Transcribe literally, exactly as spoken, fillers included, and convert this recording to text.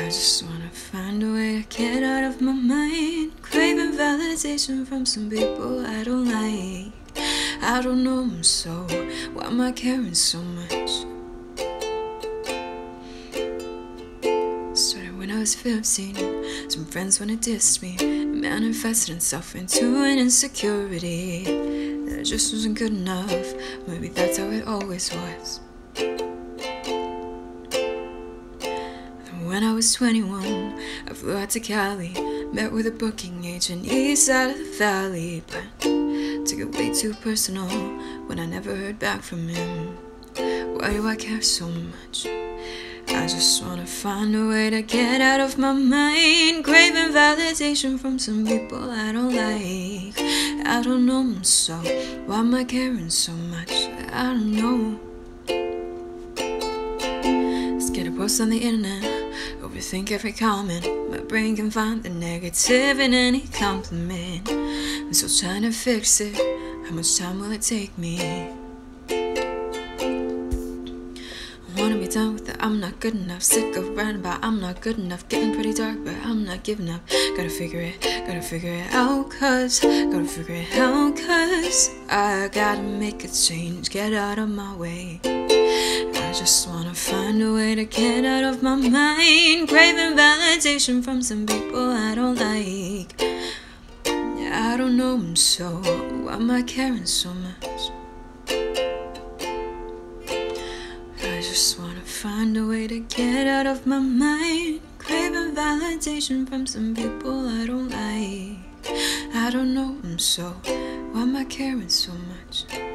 just wanna find a way to get out of my mind, craving validation from some people I don't like. I don't know them, so why am I caring so much? Started when I was fifteen. Some friends wanna diss me, manifested itself into an insecurity that just wasn't good enough. Maybe that's how it always was. When I was twenty-one, I flew out to Cali, met with a booking agent east side of the valley, but took it way too personal when I never heard back from him. Why do I care so much? I just wanna find a way to get out of my mind, craving validation from some people I don't like. I don't know them, so why am I caring so much? I don't know. Scared to post on the internet, overthink every comment. My brain can find the negative in any compliment. I'm still trying to fix it. How much time will it take me? I wanna be done with the I'm not good enough. Sick of writing about I'm not good enough. Getting pretty dark, but I'm not giving up. Gotta figure it, gotta figure it out, cause Gotta figure it out, cause I gotta make a change, get out of my way. I just wanna find a way to get out of my mind, craving validation from some people I don't like. I don't know them, so why am I caring so much? I just wanna find a way to get out of my mind, craving validation from some people I don't like. I don't know them, so why am I caring so much?